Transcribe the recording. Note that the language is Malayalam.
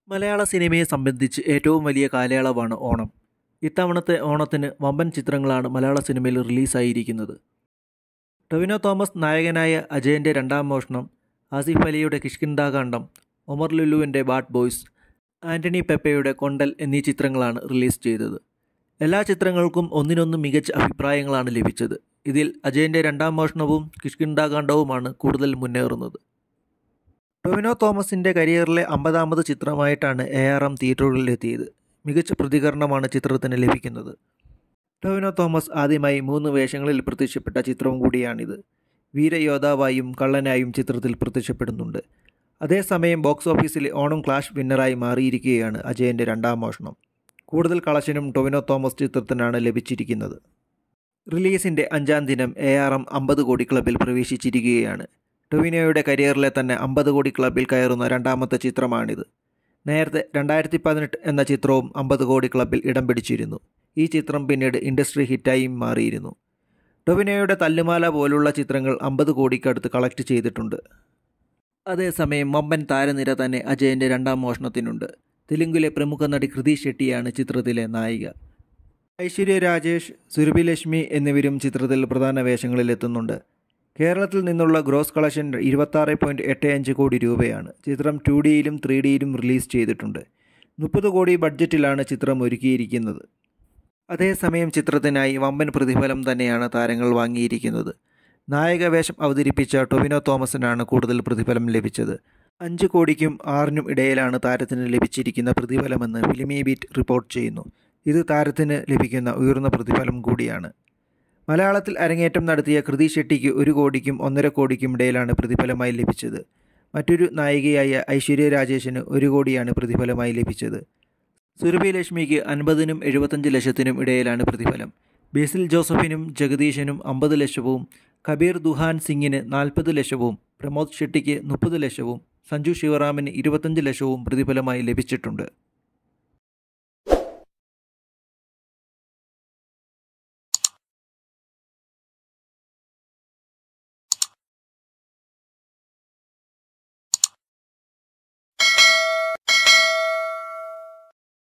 മലയാള സിനിമയെ സംബന്ധിച്ച് ഏറ്റവും വലിയ കാലയളവാണ് ഓണം. ഇത്തവണത്തെ ഓണത്തിന് വമ്പൻ ചിത്രങ്ങളാണ് മലയാള സിനിമയിൽ റിലീസായിരിക്കുന്നത്. ടൊവിനോ തോമസ് നായകനായ അജയൻ്റെ രണ്ടാം മോഷണം, ആസിഫ് അലിയുടെ കിഷ്കിന്ധാകാന്ഡം, ഒമർ ലുലുവിൻ്റെ ബാഡ് ബോയ്സ്, ആൻ്റണി പെപ്പയുടെ കൊണ്ടൽ എന്നീ ചിത്രങ്ങളാണ് റിലീസ് ചെയ്തത്. എല്ലാ ചിത്രങ്ങൾക്കും ഒന്നിനൊന്ന് മികച്ച അഭിപ്രായങ്ങളാണ് ലഭിച്ചത്. ഇതിൽ അജയൻ്റെ രണ്ടാം മോഷണവും കിഷ്കിന്ധാകാന്ഡവുമാണ് കൂടുതൽ മുന്നേറുന്നത്. ടൊവിനോ തോമസിൻ്റെ കരിയറിലെ 50ാമത് ചിത്രമായിട്ടാണ് ARM തിയേറ്ററുകളിലെത്തിയത്. മികച്ച പ്രതികരണമാണ് ചിത്രത്തിന് ലഭിക്കുന്നത്. ടൊവിനോ തോമസ് ആദ്യമായി 3 വേഷങ്ങളിൽ പ്രത്യക്ഷപ്പെട്ട ചിത്രവും കൂടിയാണിത്. വീരയോദ്ധാവായും കള്ളനായും ചിത്രത്തിൽ പ്രത്യക്ഷപ്പെടുന്നുണ്ട്. അതേസമയം ബോക്സ് ഓഫീസിലെ ഓണം ക്ലാഷ് വിന്നറായി മാറിയിരിക്കുകയാണ് അജയൻ്റെ രണ്ടാം മോഷണം. കൂടുതൽ കളക്ഷനും ടൊവിനോ തോമസ് ചിത്രത്തിനാണ് ലഭിച്ചിരിക്കുന്നത്. റിലീസിൻ്റെ 5ാം ദിനം ARM 50 കോടി ക്ലബിൽ പ്രവേശിച്ചിരിക്കുകയാണ്. ടൊവിനോയുടെ കരിയറിലെ തന്നെ 50 കോടി ക്ലബിൽ കയറുന്ന രണ്ടാമത്തെ ചിത്രമാണിത്. നേരത്തെ 2018 എന്ന ചിത്രവും 50 കോടി ക്ലബിൽ ഇടം പിടിച്ചിരുന്നു. ഈ ചിത്രം പിന്നീട് ഇൻഡസ്ട്രി ഹിറ്റായും മാറിയിരുന്നു. ടൊവിനോയുടെ തല്ലുമാല പോലുള്ള ചിത്രങ്ങൾ 50 കോടിക്കടുത്ത് കളക്ട് ചെയ്തിട്ടുണ്ട്. അതേസമയം വമ്പൻ താരനിര തന്നെ അജയൻ്റെ രണ്ടാം മോഷണത്തിനുണ്ട്. തെലുങ്കിലെ പ്രമുഖ നടി കൃതി ഷെട്ടിയാണ് ചിത്രത്തിലെ നായിക. ഐശ്വര്യ രാജേഷ്, സുരഭി ലക്ഷ്മി എന്നിവരും ചിത്രത്തിൽ പ്രധാന വേഷങ്ങളിലെത്തുന്നുണ്ട്. കേരളത്തിൽ നിന്നുള്ള ഗ്രോസ് കളക്ഷൻ 26.85 കോടി രൂപയാണ്. ചിത്രം 2Dയിലും 3Dയിലും റിലീസ് ചെയ്തിട്ടുണ്ട്. 30 കോടി ബഡ്ജറ്റിലാണ് ചിത്രം ഒരുക്കിയിരിക്കുന്നത്. അതേസമയം ചിത്രത്തിനായി വമ്പൻ പ്രതിഫലം തന്നെയാണ് താരങ്ങൾ വാങ്ങിയിരിക്കുന്നത്. നായക വേഷം അവതരിപ്പിച്ച ടൊവിനോ തോമസിനാണ് കൂടുതൽ പ്രതിഫലം ലഭിച്ചത്. 5 കോടിക്കും 6നും ഇടയിലാണ് താരത്തിന് ലഭിച്ചിരിക്കുന്ന പ്രതിഫലമെന്ന് ഫിലിമി ബീറ്റ് റിപ്പോർട്ട് ചെയ്യുന്നു. ഇത് താരത്തിന് ലഭിക്കുന്ന ഉയർന്ന പ്രതിഫലം കൂടിയാണ്. മലയാളത്തിൽ അരങ്ങേറ്റം നടത്തിയ കൃതി ഷെട്ടിക്ക് 1 കോടിക്കും 1.5 കോടിക്കും ഇടയിലാണ് പ്രതിഫലമായി ലഭിച്ചത്. മറ്റൊരു നായികയായ ഐശ്വര്യ രാജേഷിന് 1 കോടിയാണ് പ്രതിഫലമായി ലഭിച്ചത്. സുരഭി ലക്ഷ്മിക്ക് 50നും 75 ലക്ഷത്തിനും ഇടയിലാണ് പ്രതിഫലം. ബേസിൽ ജോസഫിനും ജഗദീശനും 50 ലക്ഷവും, കബീർ ദുഹാൻ സിംഗിന് 40 ലക്ഷവും, പ്രമോദ് ഷെട്ടിക്ക് 30 ലക്ഷവും, സഞ്ജു ശിവറാമിന് 25 ലക്ഷവും പ്രതിഫലമായി ലഭിച്ചിട്ടുണ്ട്.